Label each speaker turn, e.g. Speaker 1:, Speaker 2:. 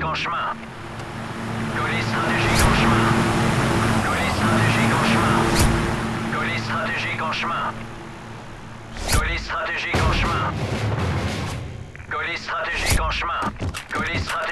Speaker 1: en chemin. Colis stratégique en chemin. Colis stratégique en chemin. Colis stratégique en chemin. Colis stratégique en chemin. Colis stratégique en chemin. Colis stratégique.